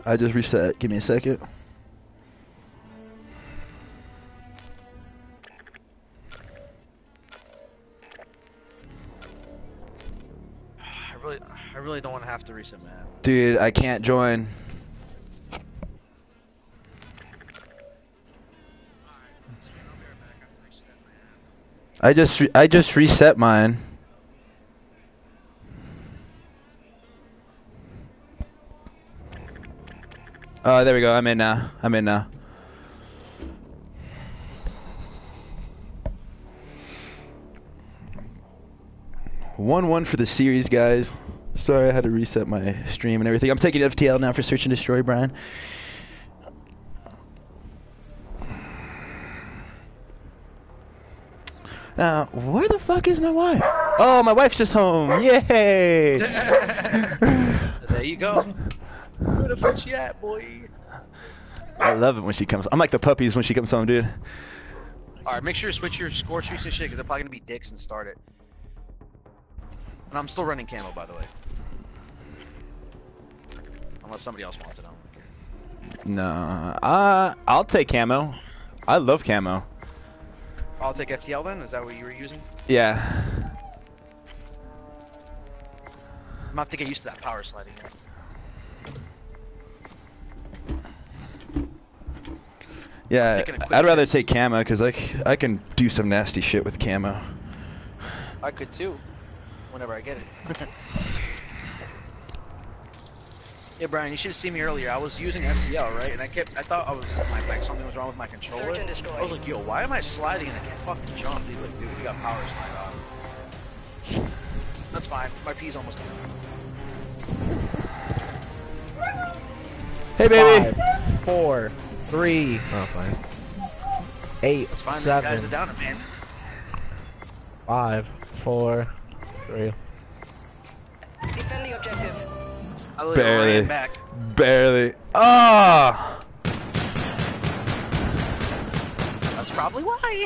I just reset. Give me a second. I really don't want to have to reset, man. Dude, I can't join. I just reset mine. Oh, there we go. I'm in now. I'm in now. One for the series, guys. Sorry, I had to reset my stream and everything. I'm taking FTL now for Search and Destroy, Brian. Now, where the fuck is my wife? Oh, my wife's just home. Yay! There you go. Where the fuck she at, boy? I love it when she comes. I'm like the puppies when she comes home, dude. Alright, make sure you switch your score streaks and shit, because they're probably gonna be dicks and start it. And I'm still running camo, by the way. Unless somebody else wants it, I don't care. No, I'll take camo. I love camo. I'll take FTL then? Is that what you were using? Yeah. I'm gonna have to get used to that power sliding here. Yeah, I'd rather take camo because I can do some nasty shit with camo. I could too, whenever I get it. Yeah, Brian, you should have seen me earlier. I was using FTL, right? And I thought something was wrong with my controller. I was like, yo, why am I sliding and I can't fucking jump? He's like, dude, we got power slide on. That's fine. My P's almost done. Hey, baby. 5, 4, 3. Oh, fine. 8. That's fine. 7. These guys are down it, man. 5, 4, 3. Defend the objective. I literally ran back. Barely. Ah! That's probably why.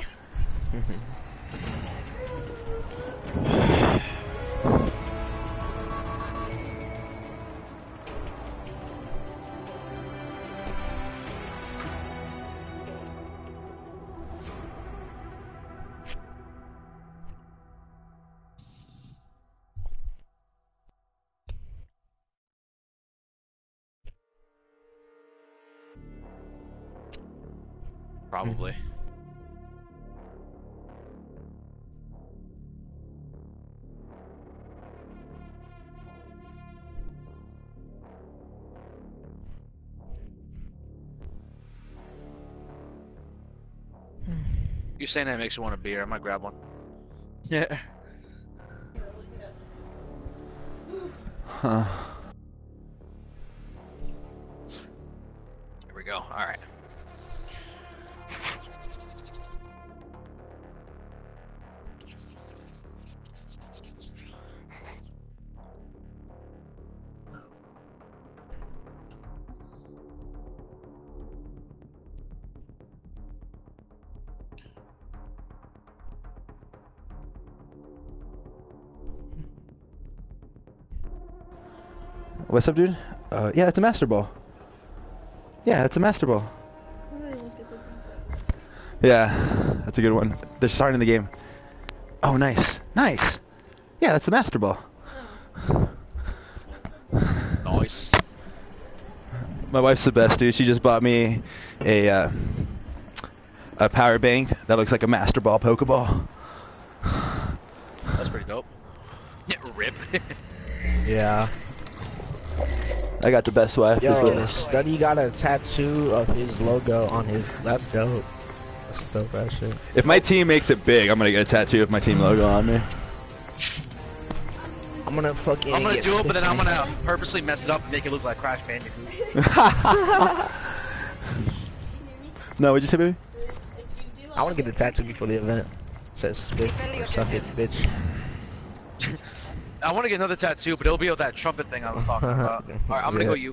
Probably. You saying that makes me want a beer. I might grab one. Yeah. Huh. Here we go. All right. What's up, dude? Yeah, it's a master ball. Yeah, it's a master ball. Yeah, that's a good one. They're starting the game. Oh, nice. Nice. Yeah, that's a master ball. Nice. My wife's the best, dude. She just bought me a power bank that looks like a master ball Pokeball. That's pretty dope. Yeah, rip. Yeah. I got the best wife. Yo, Study got a tattoo of his logo on his. That's dope. That's dope, that shit. If my team makes it big, I'm gonna get a tattoo of my team logo on me. I'm gonna do it, but then I'm gonna purposely mess it up and make it look like Crash Bandicoot. No, what'd you say, baby? I wanna get a tattoo before the event. It says spit, suck it, bitch. I want to get another tattoo, but it'll be with that trumpet thing I was talking about. Alright, I'm gonna go you.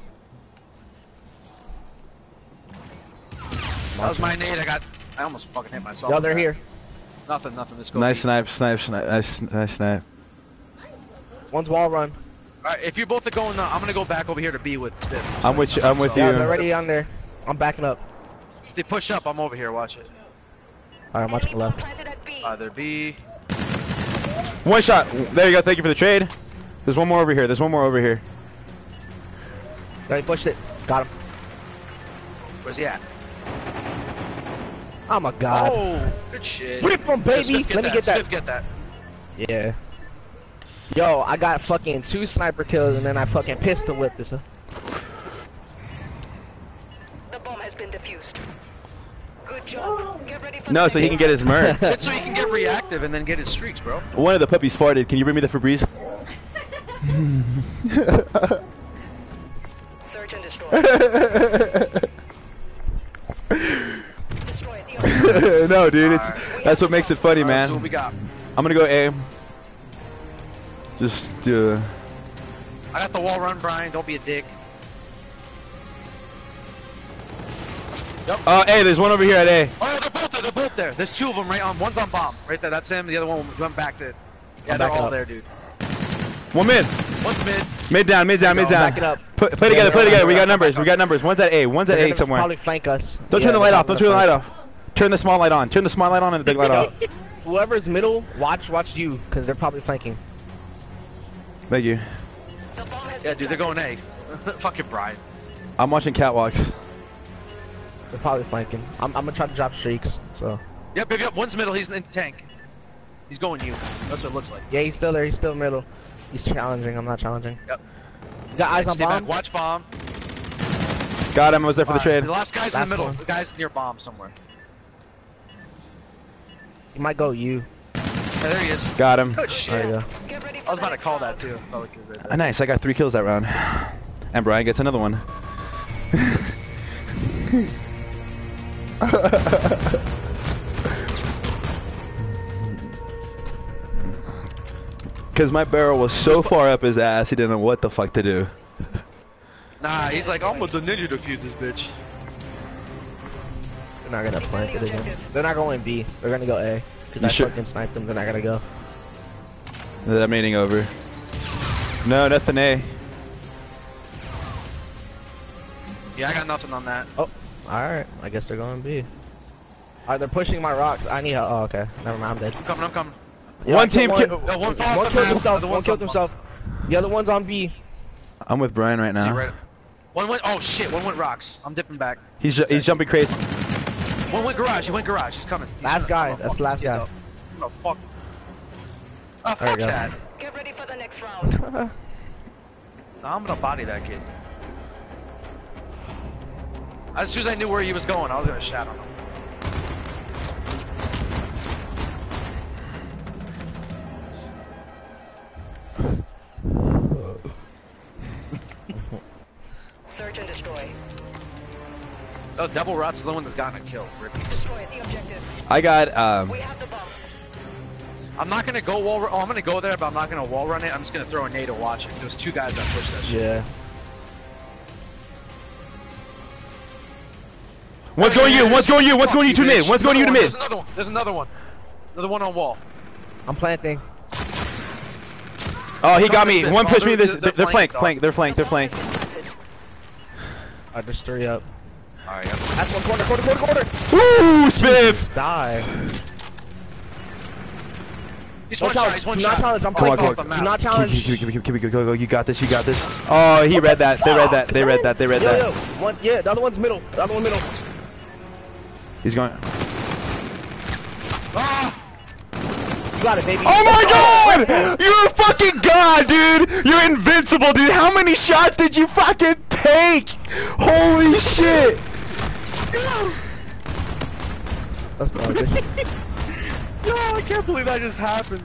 That was my nade. I almost fucking hit myself. Yo, they're here. Nothing. Let's go. Nice snipe. Nice snipe. One's wall run. Alright, if you both are going, I'm gonna go back over here to B with Stiff. I'm with you. I'm with you. Yeah, they're already on there. I'm backing up. If they push up, I'm over here. Watch it. Alright, I'm watching left. Either B. One shot. There you go. Thank you for the trade. There's one more over here. There's one more over here. Yeah, he pushed it. Got him. Where's he at? Oh my god. Oh, good shit. Rip him, baby. Let me get that. Stiff, get that. Yeah. Yo, I got fucking 2 sniper kills and then I fucking pistol whipped this. The bomb has been defused. Good job. Get ready for No, the so he can get his murk. It's so he can get reactive and then get his streaks, bro. One of the puppies farted. Can you bring me the Febreze? Search and destroy. Destroy it. No, dude. That's what Right. makes it funny, man. So what we got? I'm gonna go A. Just I got the wall run, Brian. Don't be a dick. hey, there's one over here at A. Oh, they're both there. They're both there. There's 2 of them right on. One's on bomb. Right there. That's him. The other one went back to. Yeah, they're all there, dude. One mid. One's mid. Mid down, mid down, mid down. Back it up. Play together, play together. We got numbers. We got numbers. One's at A. One's at They're A gonna somewhere. probably flank us. Don't Yeah, turn the light they're off. Don't probably turn the light gonna off. Turn the small light on. Turn the small light on and the big light off. flank. Whoever's middle, watch you, because they're probably flanking. Thank you. The bomb has Yeah, been dude, they're going A. Fucking Brian. I'm watching catwalks. They're probably flanking. I'm gonna try to drop streaks, so. Yep. One's middle. He's in the tank. He's going you. That's what it looks like. Yeah, he's still there. He's still middle. He's challenging. I'm not challenging. Yep. You got eyes on Stay back. bomb? Watch bomb. Got him. I was there for the trade. The last guy's in Last the middle. one. The guy's near bomb somewhere. He might go you. Yeah, there he is. Got him. Good shit. There you go. Get ready for I was the about to next call round. that too. Felt like it was right there. Nice. I got 3 kills that round. And Brian gets another one. Because my barrel was so far up his ass, he didn't know what the fuck to do. Nah, he's like, I'm with the ninja defuse this bitch. They're not gonna Defend flank the it again. objective. They're not going B. They're gonna go A. Because You I sure? fucking sniped them. They're not gonna go. That meeting over. No, nothing A. Yeah, I got nothing on that. Oh, alright. I guess they're going B. Alright, they're pushing my rocks. I need help. Oh, okay. Never mind. I'm dead. I'm coming. Yeah, One I killed team one. No, one fall One off the killed map, himself. the One one's killed on himself. The other one's on B. I'm with Brian right Is he now. right? One went, oh shit, one went rocks. I'm dipping back. He's jumping crates. One went garage, he went garage, he's coming. Last guy, that's the last guy. Oh, fuck. Oh, There you fuck go. that. Get ready for the next round. No, I'm gonna body that kid. As soon as I knew where he was going, I was gonna shadow him. Search and destroy. Oh, Devil Rot's the one that's gotten a kill. Rip. Destroy the objective. I got, We have the bomb. I'm not gonna go wall run. Oh, I'm gonna go there, but I'm not gonna wall run it. I'm just gonna throw a nade to watch it. 'Cause there's 2 guys that pushed that shit. Yeah. one's going you, one's going you, one's going you to mid, one's going you to mid. There's another one. There's another one. Another one on wall. I'm planting. Oh, he got me. They're One pushed me this. they're They're flank, flanked, they're flank, they're The bomb flank. has been planted. Alright, there's 3 up. Alright, That's one corner. Woo, Spiff! Die. He's Don't one shot, challenge. he's one Do not shot. challenge. I'm Come on, flanking. come Do not challenge. Go, you got this, you got this. Oh, he read that, they read that, they read that, they read Yo, that. yo. One, yeah, the other one's middle. The other one middle. He's going. Ah! You got it, baby. Oh my god! You're a fucking god, dude! You're invincible, dude! How many shots did you fucking take? Holy shit! Let's go. Good. Yo, I can't believe that just happened.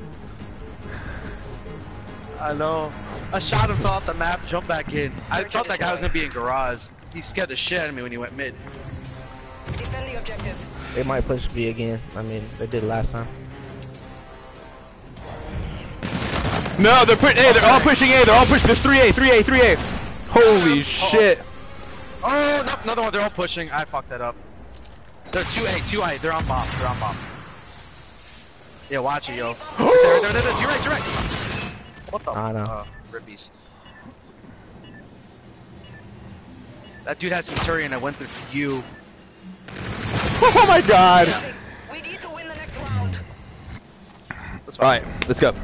I know. I shot him off the map, jumped back in. I thought that guy was gonna be in garage. He scared the shit out of me when he went mid. Defend the objective. They might push B again. I mean, they did last time. No, they're all pushing A, they're all pushing. There's 3A. Holy shit. Oh, no, another one. They're all pushing. I fucked that up. They're 2A. They're on bomb. Yeah, watch it, yo. There. To your right. What the? I know. Rippies. That dude has Centurion. I went there for you. Oh my god! We need to win the next round. Alright, let's go.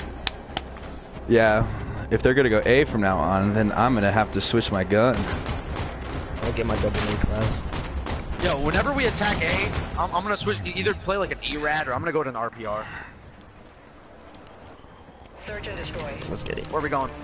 Yeah, if they're gonna go A from now on, then I'm gonna have to switch my gun. I'll get my double knee class. Yo, whenever we attack A, I'm gonna switch. Either play like an ERAD or I'm gonna go to an RPR. Search and destroy. Let's get it. Where are we going?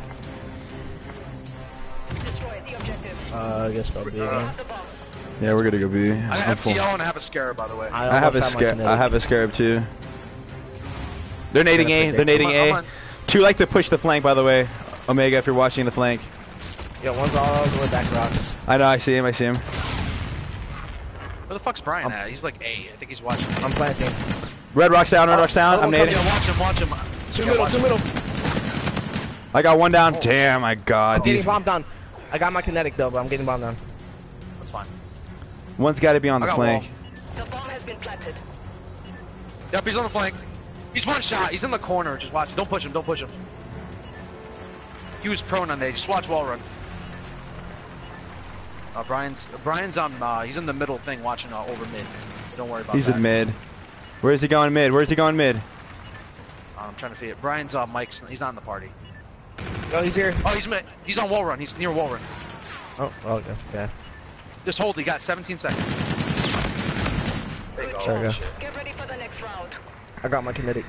Destroy the objective. I guess go B again. Have the bomb. Yeah, we're gonna go B. I have FTL and I have a Scarab, by the way. I have a scarab. I have a scarab too. They're nading A. They're nading A. Two like to push the flank, by the way. Omega, if you're watching the flank. Yeah, one's all the way back rocks. I know. I see him. I see him. Where the fuck's Brian at? He's like A. I think he's watching. I'm planting. Red rocks down. Red rocks down. I'm nading. Yeah, watch him. Two middle. I got one down. Damn, my god. I'm getting bombed down. I got my kinetic though, but I'm getting bombed down. That's fine. One's got to be on the flank. The bomb has been planted. Yep, he's on the flank. He's one shot. He's in the corner. Just watch. Don't push him. Don't push him. He was prone on there. Just watch wall run. Brian's on. He's in the middle thing, watching over mid. So don't worry about that. He's in mid. Where's he going mid? Where's he going mid? I'm trying to see it. Brian's Mike's. He's not in the party. Oh, he's here. Oh, he's mid. He's on wall run. He's near wall run. Oh, okay. Yeah. Just hold. He got 17 seconds. There you go. There we go. Get ready for the next round. I got my kinetic.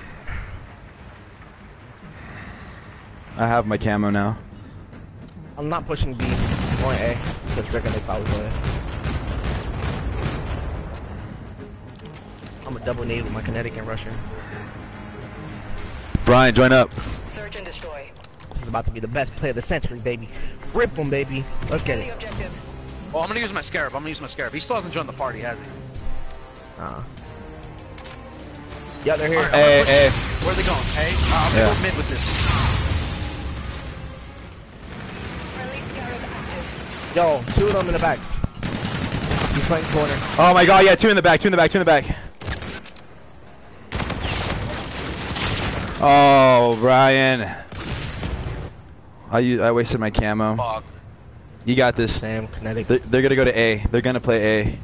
I have my camo now. I'm not pushing B. I'm going A because they're gonna probably go A. I'm a double nade with my kinetic and rusher. Brian, join up. Search and destroy. This is about to be the best play of the century, baby. Rip them, baby. Let's get The it. objective. Well, I'm gonna use my Scarab. He still hasn't joined the party, has he? Yeah, they're here. Alright, Hey. where are they going? Hey, I'm gonna go mid with this. Friendly Scarab active. Yo, two of them in the back. He's playing corner. Oh my god, yeah, two in the back. Oh, Brian. I wasted my camo. Fuck. You got this. Sam, kinetic. They're gonna go to A. They're gonna play A.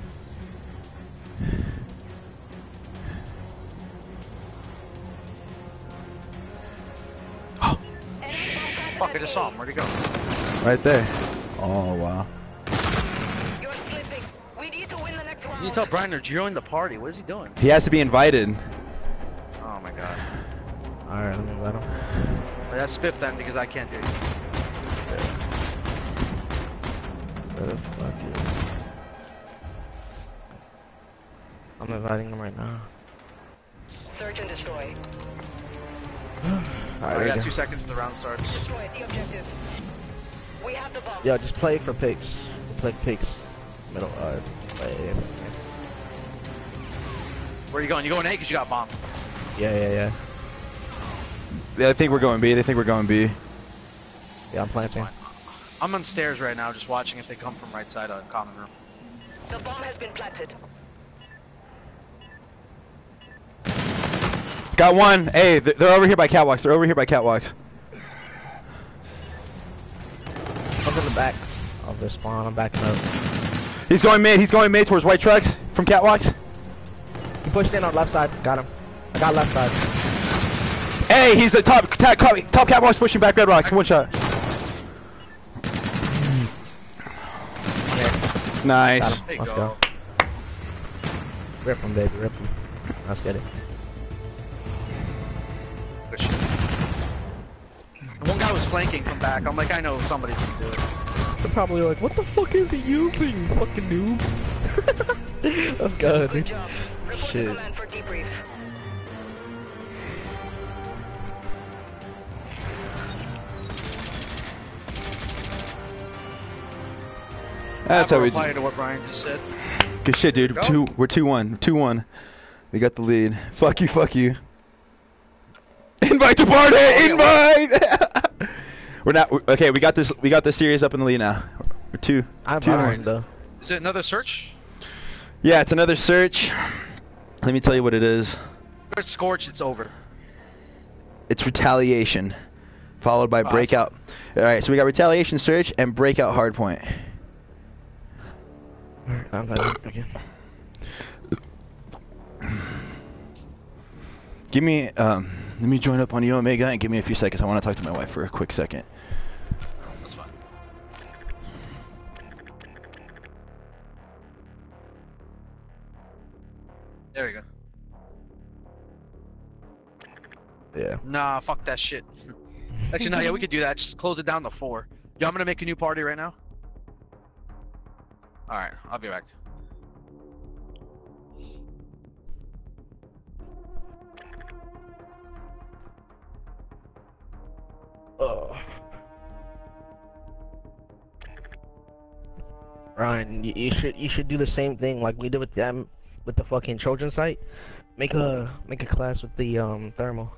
Oh, Fuck, I just saw him. Where'd he go? right there. Oh wow. You're slipping. We need to win the next round. You tell Brian to join the party. What is he doing? He has to be invited. Oh my god. Alright, let me let him. Well, that's spiff then because I can't do it. Where the fuck is... I'm inviting him right now. Search and destroy. Alright, We got go. 2 seconds and the round starts. Destroy the objective. We have the bomb. Yo, just play for picks. Play picks. Middle, play. Where are you going? You going A because you got bombed. Yeah. I think we're going B. They think we're going B. Yeah, I'm planting. I'm on stairs right now, just watching if they come from right side of common room. The bomb has been planted. Got one. Hey, they're over here by catwalks. Up in the back of the spawn. I'm backing up. He's going mid towards white trucks from catwalks. He pushed in on left side. Got him. I got left side. Hey, he's the top catwalks pushing back red rocks. One shot. Nice. There you Let's go. go. Rip him, baby. Rip him. Let's get it. Good shit. The one guy was flanking from back. I'm like, I know somebody's gonna do it. They're probably like, what the fuck is he using, you fucking noob? Let's go, Good dude. job. Report Shit. to command for debrief. That's how we reply do. to what Brian just said. Good shit, dude. Go. We're 2-1. 2-1. We got the lead. Fuck you. Invite to party. Invite. We're not okay. We got this series up in the lead now. We're two. I'm 2-1. behind though. Is it another search? Yeah, it's another search. Let me tell you what it is. If it's Scorch, it's over. It's retaliation. followed by Awesome. breakout. All right, so we got retaliation search and breakout hardpoint. Alright, I'm back again. Give me, let me join up on you, Omega, and give me a few seconds. I want to talk to my wife for a quick second. That's fine. There we go. Yeah. Nah, fuck that shit. Actually, no, yeah, we could do that. Just close it down to 4. Yo, I'm gonna make a new party right now. Alright, I'll be back. Oh. Ryan, you should do the same thing like we did with them with the fucking Trojan site. Make a class with the thermal.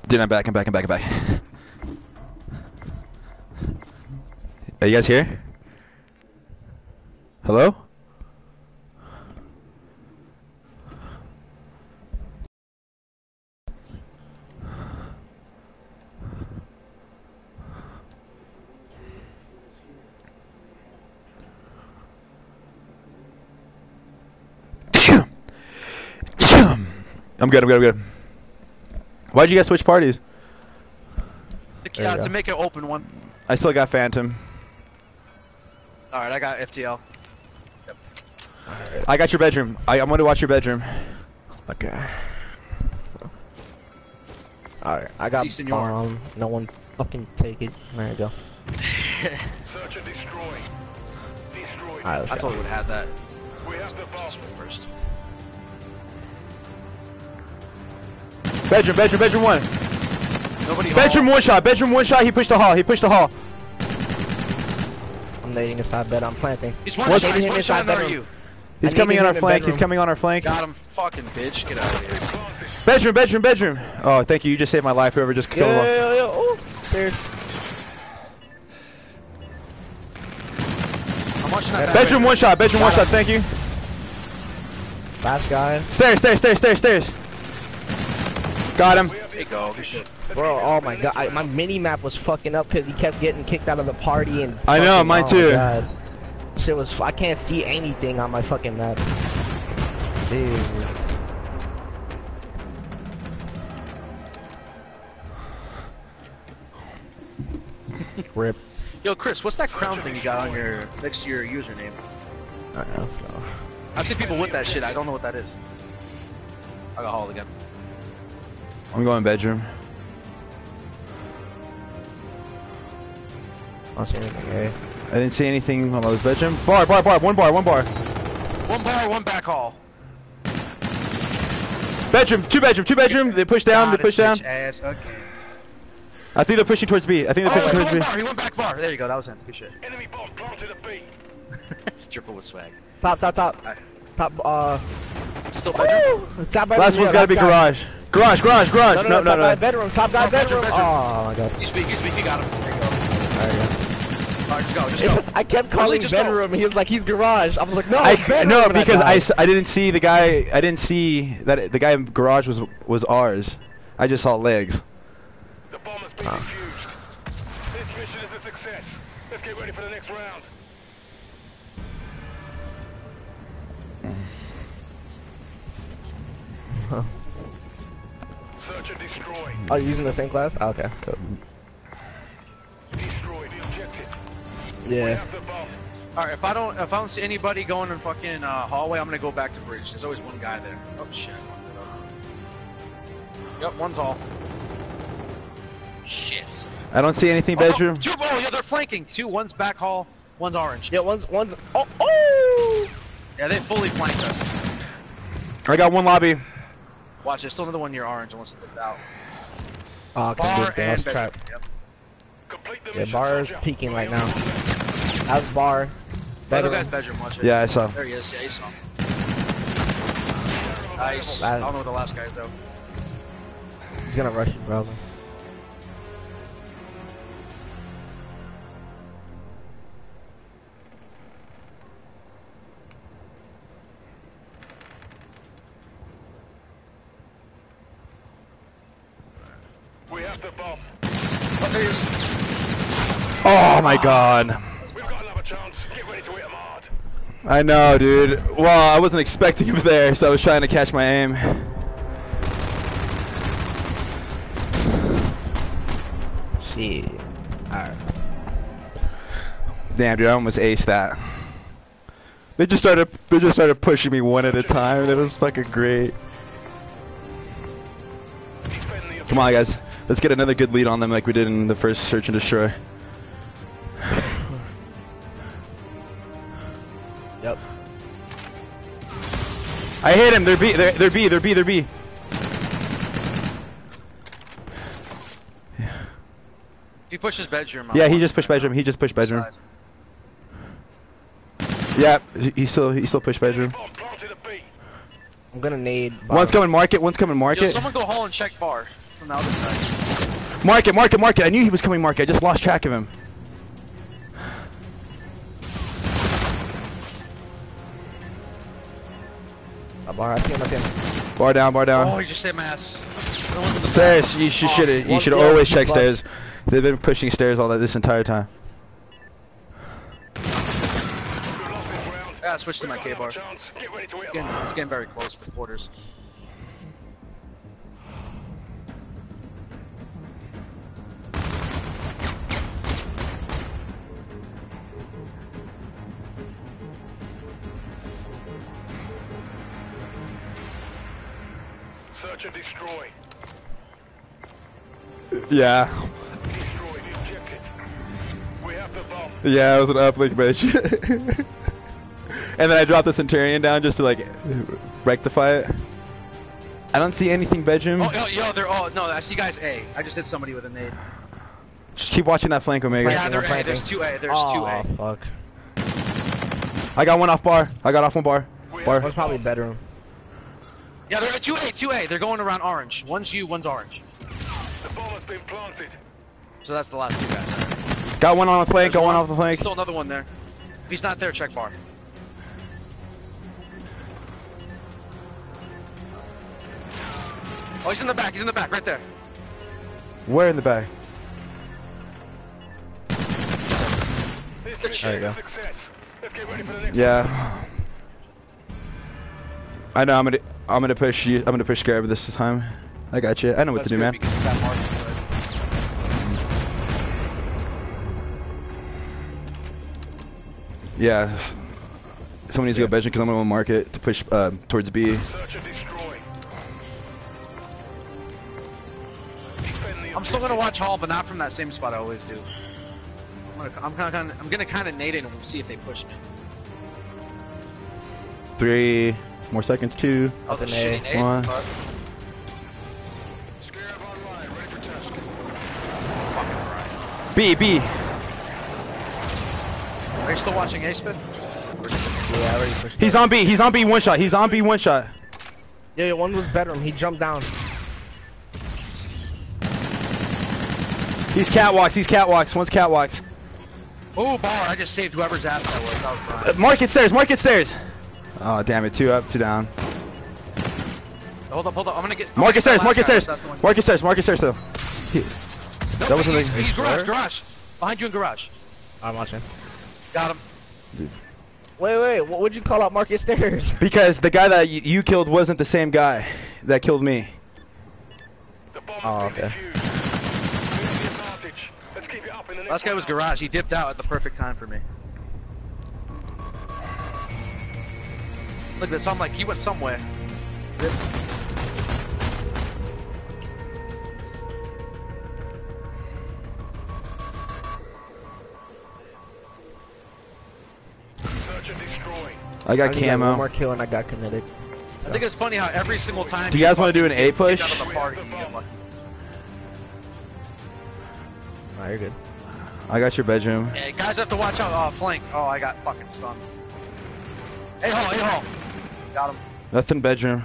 Dude, I'm back. Are you guys here? Hello? I'm good. Why'd you guys switch parties? To make an open one. I still got Phantom. Alright, I got FTL. Yep. I got your bedroom. I'm going to watch your bedroom. Okay. Alright, I got bomb. No one fucking take it. There you go. Search and destroy. Destroy. Alright, I told you would have that. We have the bomb. First. Bedroom one. Nobody Bedroom hall. Bedroom one shot. He pushed the hall. I'm nading inside bed. I'm planting. He's one shot under you. He's coming on our flank. Got him. Fucking bitch. Get out of here. Bedroom. Oh, thank you. You just saved my life. Whoever just killed him. Oh, stairs. I'm watching that. Bedroom one shot. Thank you. Last guy. Stairs. Got him. There you go. Good shit. Bro, oh my god, my mini map was fucking up because he kept getting kicked out of the party and. I know, mine too. God. Shit was. I can't see anything on my fucking map. Dude. Rip. Yo, Chris, what's that crown thing you got on your next to your username? Alright, let's go. I've seen people with that shit. I don't know what that is. I got hauled again. I'm going bedroom. I don't see anything, eh? I didn't see anything while I was bedroom. Bar. One bar. One bar, one back hall. Bedroom. Two bedroom. They push down. Ass. Okay. I think they're pushing towards B. He went back bar. There you go. That was him. Good shit. Enemy bomb planted at B. Triple with swag. Top. Right. Top, Still bedroom? top bedroom. Last one's gotta be garage. Garage. No. Top guy bedroom. Oh my god. You speak. You got him. There you go. There you go. Alright, just go. I kept calling bedroom. He was like, he's garage. I was like, no, no, because I didn't see the guy. I didn't see that the guy in garage was ours. I just saw legs. The bomb has been defused. This mission is a success. Let's get ready for the next round. Search and destroy. Oh, you're using the same class? Oh, okay, cool. Destroy the objective. Yeah. We have the bomb. Alright, if I don't see anybody going in fucking hallway, I'm gonna go back to bridge. There's always one guy there. Oh shit. Yep, one's hall. Shit. I don't see anything bedroom. Two, yeah, they're flanking. One's back hall, one's orange. Yeah, one's. Oh! Yeah, they fully flanked us. I got one lobby. Watch, there's still another one near orange unless it's out. Oh, Bar okay, and trap. Yep. Complete the Yeah, mission, bar is soldier. peeking right now. How's bar? The other Bedroom. guy's bedroom, watch it. Yeah, I saw. There he is, yeah, you saw him. Nice. I don't know what the last guy is though. He's gonna rush you, probably. We have the bomb. Oh, there he is. Oh my god. We've got another chance. Get ready to hit them hard. I know, dude. Well, I wasn't expecting him there, so I was trying to catch my aim. Shit. Alright. Damn, dude, I almost aced that. They just started pushing me one at a time. That was fucking great. Defend the Come on, guys. Let's get another good lead on them like we did in the first search and destroy. Yep. I hit him. They're B. They're B. If he pushes bedroom, Yeah, he just pushed bedroom. Side. Yeah, he still pushed bedroom. bomb planted at B. I'm gonna nade. One's coming market. Yo, someone go hall and check bar. from the other side. Mark it, mark it, mark it. I knew he was coming, mark it. I just lost track of him. Bar, I see him, I see him. Bar down, bar down. Oh, you just saved my ass. Stairs, you should always check stairs. They've been pushing stairs all this entire time. I gotta switch to my K-bar. It's getting very close for quarters. Search and destroy. Yeah. Destroy the objective. We have the bomb. Yeah, it was an uplink, bitch. And then I dropped the Centurion down just to like rectify it. I don't see anything bedroom. Oh, yo, they're all no. I see guys A. I just hit somebody with a nade. Just keep watching that flank, Omega. Yeah, they're A. There's 2A. There's 2A. Fuck. I got one off bar. I got off one bar. That was probably bedroom. Yeah, they're at 2A. They're going around orange. One's you, one's orange. The bomb has been planted. So that's the last two guys. Got one on the flank. Got one off the flank. Still another one there. If he's not there, check bar. Oh, he's in the back. He's in the back, right there. Where in the back? There you go. Success. Let's get ready for the next Yeah. I know. I'm gonna push you. I'm gonna push Scarab this time. I got you. I know what to do, man. Yeah. Someone needs to go bedroom because I'm gonna mark it to push towards B. Search and destroy. I'm still gonna watch Hall, but not from that same spot I always do. I'm gonna kind of nade it and see if they push me. 3 more seconds. 2. Oh, the shitty nade. 1. Scarab online, ready for task. B. B. Are you still watching A-Spin? Yeah, I already pushed. He's on B. He's on B. One shot. He's on B. One shot. Yeah, one was bedroom. He jumped down. He's catwalks. He's catwalks. One's catwalks. Oh, bar! I just saved whoever's ass that was. That was Brian. Mark it stairs. Mark it stairs. Oh damn it! 2 up, 2 down. Hold up. I'm gonna get. Mark it stairs. Mark it stairs. That's the one. Mark it stairs. Mark it stairs though. That wasn't he's garage. Behind you in garage. I'm watching. Got him. Wait, what would you call out Marcus Stairs? Because the guy that you killed wasn't the same guy that killed me. The bomb Oh, has been okay. defused. We have the advantage. Let's keep it up in the next Last guy was garage. He dipped out at the perfect time for me. Look at this. I'm like, he went somewhere. Rip. Search and destroy. I got One camo. more kill and I got committed. I think it's funny how every single time. Do you guys want to do an A get push? out of the party, you get lucky. Oh, you're good. I got your bedroom. Hey, guys have to watch out. Oh, flank. Oh, I got fucking stunned. A-hole. Got him. Nothing bedroom.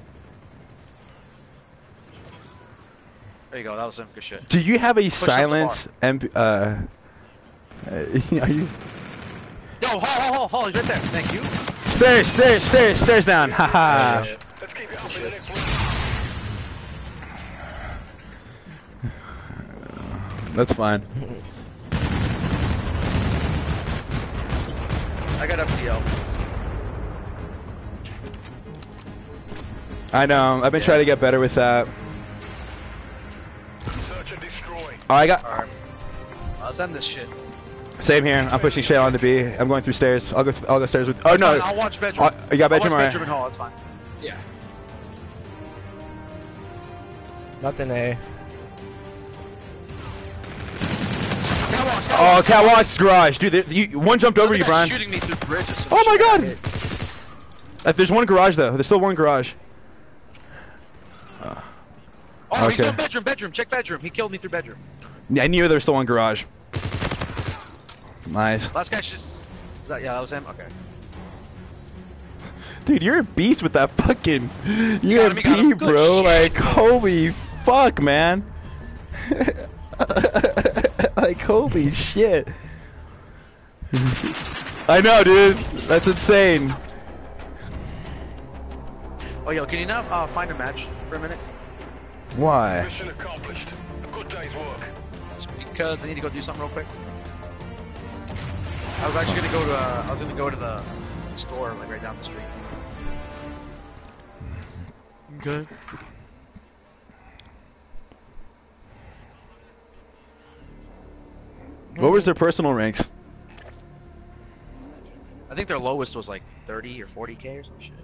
There you go. That was him. Good shit. Do you have a up the silence MP? Are you? Yo, Hall. He's right there. Thank you. Stairs down. Haha. Let's keep it up in the next one. That's fine. I got FTL. I know. I've been trying to get better with that. Search and destroy. Oh, I got. Alright. Let's end this shit. Same here. I'm pushing shit on the B. I'm going through stairs. I'll go stairs with. Oh no. I'll watch bedroom. You got bedroom, I'll watch alright. bedroom and Hall. That's fine. Yeah. Nothing A. Oh, catwalk's garage, dude. One jumped over you, Brian. Shooting me through the bridge. Oh my god! There's one garage though. There's still one garage. Oh, Okay. he's going bedroom. Check bedroom. He killed me through bedroom. Yeah, I knew there was still one garage. Nice. Last guy should. Yeah, that was him. Okay. Dude, you're a beast with that fucking. You're a Got him, B, Good bro. shit. Like, holy fuck, man? Like, holy shit. I know, dude. That's insane. Oh, yo, can you not find a match for a minute? Why? Mission accomplished. A good day's work. Just because I need to go do something real quick. I was actually gonna go to the store like right down the street. Okay. What was their personal ranks? I think their lowest was like 30 or 40k or some shit.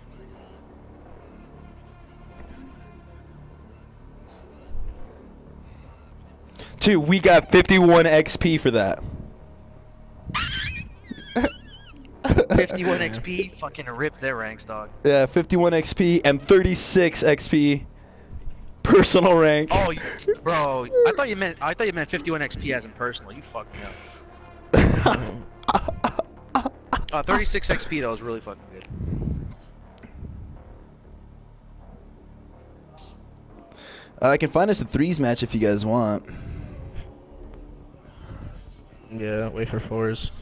Dude, we got 51 XP for that. 51 XP, fucking rip their ranks, dog. Yeah, 51 XP and 36 XP personal rank. Oh, bro, I thought you meant 51 XP as in personal. You fucked me up. 36 XP though is really fucking good. I can find us a threes match if you guys want. Yeah, wait for fours.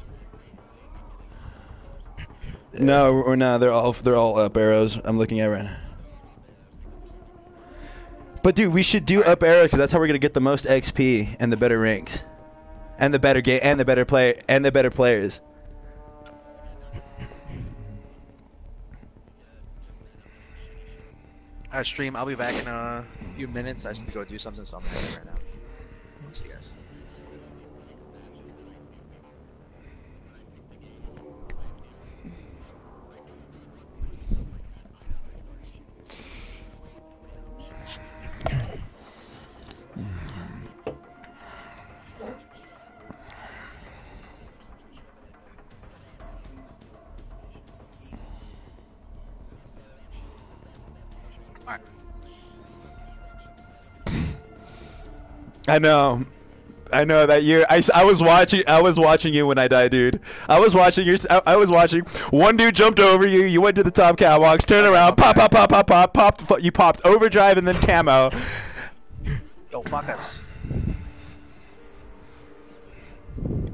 No, or no, they're all up arrows. I'm looking at right now. But dude, we should do up arrow because that's how we're gonna get the most XP and the better ranks, and the better game and the better player and the better players. Alright, stream. I'll be back in a few minutes. I just need to go do something, so I'm gonna head right now. See you guys. I know that you. I was watching you when I died, dude. I was watching. One dude jumped over you. You went to the top catwalks, turned around, pop. You popped overdrive and then camo. Yo, fuck us.